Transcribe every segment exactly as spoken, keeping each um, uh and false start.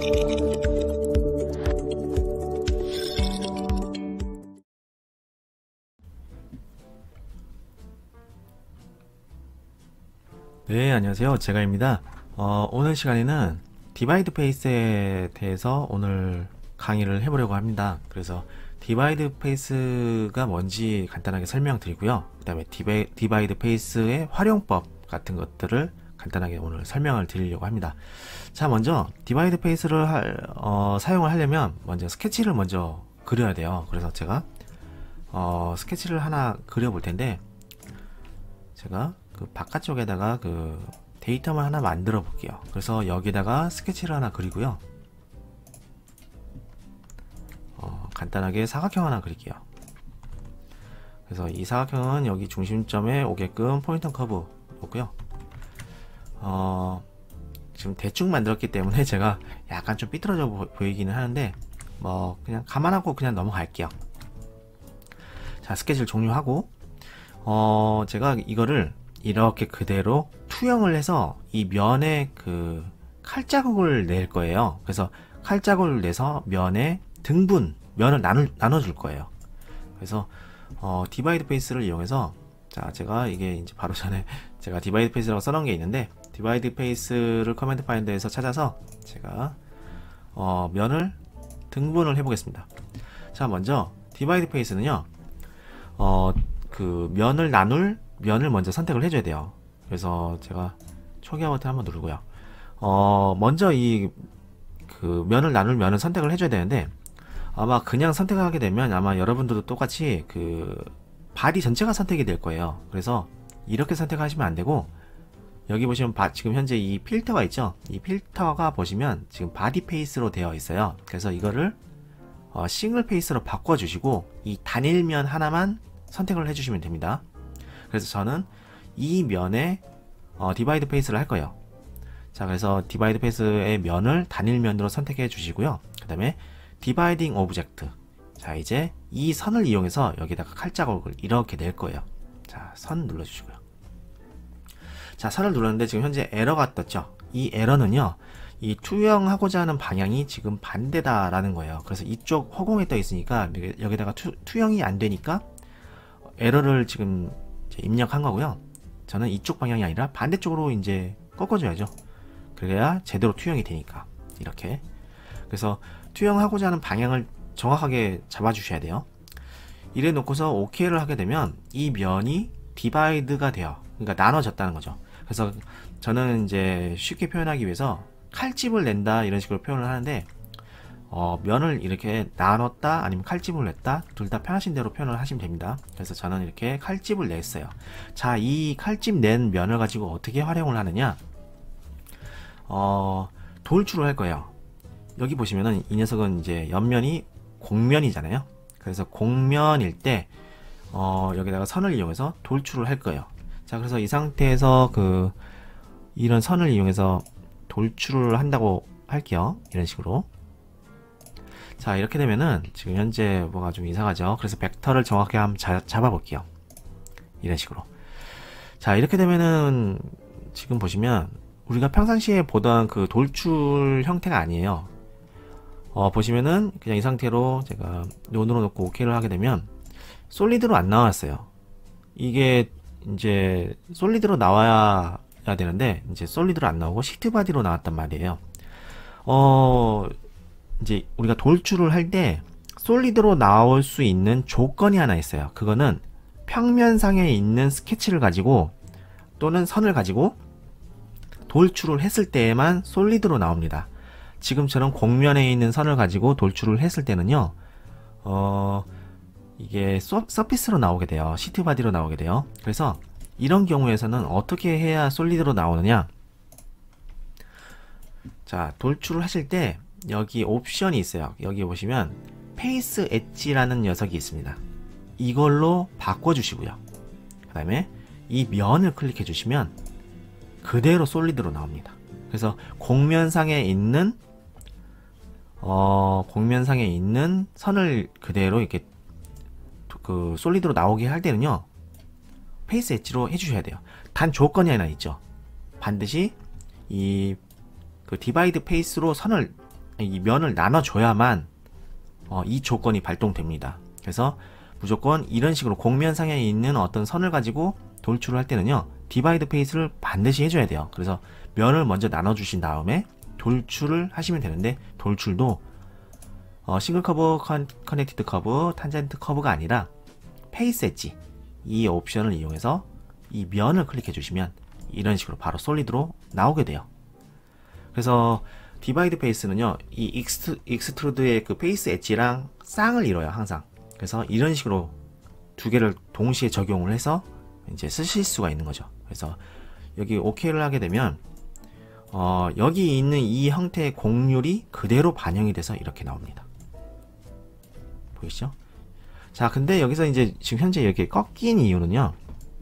네, 안녕하세요. 제가입니다. 어, 오늘 시간에는 디바이드 페이스에 대해서 오늘 강의를 해보려고 합니다. 그래서 디바이드 페이스가 뭔지 간단하게 설명드리고요. 그 다음에 디바이, 디바이드 페이스의 활용법 같은 것들을 간단하게 오늘 설명을 드리려고 합니다. 자, 먼저 디바이드 페이스를 할, 어, 사용을 하려면 먼저 스케치를 먼저 그려야 돼요. 그래서 제가 어, 스케치를 하나 그려볼 텐데, 제가 그 바깥쪽에다가 그 데이터만 하나 만들어 볼게요. 그래서 여기다가 스케치를 하나 그리고요. 어, 간단하게 사각형 하나 그릴게요. 그래서 이 사각형은 여기 중심점에 오게끔 포인터 커브 오고요. 어, 지금 대충 만들었기 때문에 제가 약간 좀 삐뚤어져 보, 보이기는 하는데, 뭐 그냥 감안하고 그냥 넘어갈게요. 자, 스케치를 종료하고, 어, 제가 이거를 이렇게 그대로 투영을 해서 이 면에 그 칼자국을 낼 거예요. 그래서 칼자국을 내서 면에 등분, 면을 나누, 나눠줄 거예요. 그래서 어, 디바이드 페이스를 이용해서, 자, 제가 이게 이제 바로 전에 제가 디바이드 페이스라고 써놓은 게 있는데, 디바이드 페이스를 커맨드 파인더에서 찾아서 제가 어, 면을 등분을 해 보겠습니다. 자, 먼저 디바이드 페이스는요, 어, 그 면을 나눌 면을 먼저 선택을 해줘야 돼요. 그래서 제가 초기화 버튼 한번 누르고요. 어, 먼저 이 그 면을 나눌 면을 선택을 해줘야 되는데, 아마 그냥 선택을 하게 되면 아마 여러분들도 똑같이 그 바디 전체가 선택이 될 거예요. 그래서 이렇게 선택하시면 안 되고, 여기 보시면 바, 지금 현재 이 필터가 있죠. 이 필터가 보시면 지금 바디 페이스로 되어 있어요. 그래서 이거를 어, 싱글 페이스로 바꿔주시고 이 단일면 하나만 선택을 해주시면 됩니다. 그래서 저는 이 면에 어, 디바이드 페이스를 할 거예요. 자, 그래서 디바이드 페이스의 면을 단일면으로 선택해 주시고요. 그 다음에 디바이딩 오브젝트. 자, 이제 이 선을 이용해서 여기다가 칼자국을 이렇게 낼 거예요. 자, 선 눌러주시고요. 자, 선을 눌렀는데 지금 현재 에러가 떴죠. 이 에러는요, 이 투영하고자 하는 방향이 지금 반대다라는 거예요. 그래서 이쪽 허공에 떠 있으니까 여기다가 투, 투영이 안 되니까 에러를 지금 입력한 거고요. 저는 이쪽 방향이 아니라 반대쪽으로 이제 꺾어줘야죠. 그래야 제대로 투영이 되니까. 이렇게. 그래서 투영하고자 하는 방향을 정확하게 잡아주셔야 돼요. 이래 놓고서 오케이를 하게 되면 이 면이 디바이드가 돼요. 그러니까 나눠졌다는 거죠. 그래서 저는 이제 쉽게 표현하기 위해서 칼집을 낸다 이런 식으로 표현을 하는데, 어, 면을 이렇게 나눴다 아니면 칼집을 냈다, 둘 다 편하신 대로 표현을 하시면 됩니다. 그래서 저는 이렇게 칼집을 냈어요. 자, 이 칼집 낸 면을 가지고 어떻게 활용을 하느냐, 어, 돌출을 할 거예요. 여기 보시면은 이 녀석은 이제 옆면이 곡면이잖아요. 그래서 곡면일 때 어, 여기다가 선을 이용해서 돌출을 할 거예요. 자, 그래서 이 상태에서 그 이런 선을 이용해서 돌출을 한다고 할게요. 이런 식으로. 자, 이렇게 되면은 지금 현재 뭐가 좀 이상하죠. 그래서 벡터를 정확히 한번 자, 잡아 볼게요. 이런 식으로. 자, 이렇게 되면은 지금 보시면 우리가 평상시에 보던 그 돌출 형태가 아니에요. 어, 보시면은 그냥 이 상태로 제가 논으로 놓고 오케이를 하게 되면 솔리드로 안 나왔어요. 이게 이제 솔리드로 나와야 되는데 이제 솔리드로 안 나오고 시트 바디로 나왔단 말이에요. 어, 이제 우리가 돌출을 할 때 솔리드로 나올 수 있는 조건이 하나 있어요. 그거는 평면상에 있는 스케치를 가지고 또는 선을 가지고 돌출을 했을 때에만 솔리드로 나옵니다. 지금처럼 곡면에 있는 선을 가지고 돌출을 했을 때는요, 어, 이게 서, 서피스로 나오게 돼요. 시트 바디로 나오게 돼요. 그래서 이런 경우에서는 어떻게 해야 솔리드로 나오느냐, 자, 돌출을 하실 때 여기 옵션이 있어요. 여기 보시면 페이스 엣지라는 녀석이 있습니다. 이걸로 바꿔주시고요. 그 다음에 이 면을 클릭해 주시면 그대로 솔리드로 나옵니다. 그래서 곡면상에 있는 어, 곡면상에 있는 선을 그대로 이렇게 그 솔리드로 나오게 할 때는요, 페이스 엣지로 해주셔야 돼요. 단 조건이 하나 있죠. 반드시 이 그 디바이드 페이스로 선을 이 면을 나눠줘야만 어, 이 조건이 발동됩니다. 그래서 무조건 이런 식으로 곡면 상에 있는 어떤 선을 가지고 돌출을 할 때는요, 디바이드 페이스를 반드시 해줘야 돼요. 그래서 면을 먼저 나눠주신 다음에 돌출을 하시면 되는데, 돌출도 어, 싱글 커브, 컨, 커넥티드 커브, 탄젠트 커브가 아니라 페이스 엣지, 이 옵션을 이용해서 이 면을 클릭해 주시면 이런 식으로 바로 솔리드로 나오게 돼요. 그래서 디바이드 페이스는요, 이 익스트, 익스트루드의 그 페이스 엣지랑 쌍을 이뤄요, 항상. 그래서 이런 식으로 두 개를 동시에 적용을 해서 이제 쓰실 수가 있는 거죠. 그래서 여기 오케이를 하게 되면 어, 여기 있는 이 형태의 곡률이 그대로 반영이 돼서 이렇게 나옵니다. 보이시죠? 자, 근데 여기서 이제 지금 현재 이렇게 꺾인 이유는요,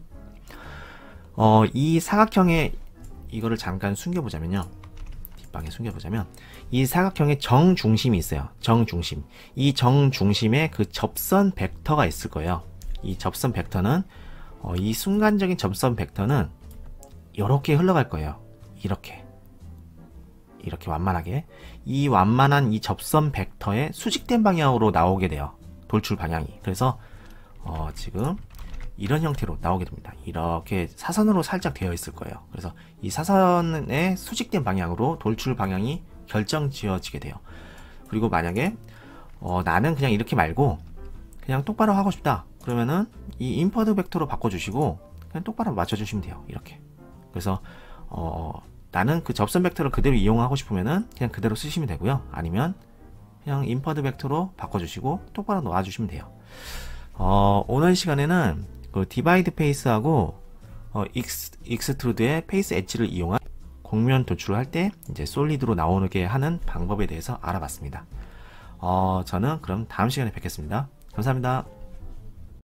어, 이 사각형의 이거를 잠깐 숨겨보자면요, 뒷방에 숨겨보자면 이 사각형의 정중심이 있어요. 정중심. 이 정중심에 그 접선 벡터가 있을 거예요. 이 접선 벡터는 어, 이 순간적인 접선 벡터는 이렇게 흘러갈 거예요. 이렇게 이렇게 완만하게, 이 완만한 이 접선 벡터의 수직된 방향으로 나오게 돼요, 돌출 방향이. 그래서 어, 지금 이런 형태로 나오게 됩니다. 이렇게 사선으로 살짝 되어 있을 거예요. 그래서 이 사선의 수직된 방향으로 돌출 방향이 결정 지어지게 돼요. 그리고 만약에 어, 나는 그냥 이렇게 말고 그냥 똑바로 하고 싶다, 그러면은 이 인퍼드 벡터로 바꿔주시고 그냥 똑바로 맞춰주시면 돼요. 이렇게. 그래서 어, 나는 그 접선 벡터를 그대로 이용하고 싶으면은 그냥 그대로 쓰시면 되고요. 아니면 그냥 인퍼드 벡터로 바꿔주시고 똑바로 놓아주시면 돼요. 어, 오늘 시간에는 그 디바이드 페이스하고 어, 익스, 익스트루드의 페이스 엣지를 이용한 곡면 도출을 할 때 이제 솔리드로 나오게 하는 방법에 대해서 알아봤습니다. 어, 저는 그럼 다음 시간에 뵙겠습니다. 감사합니다.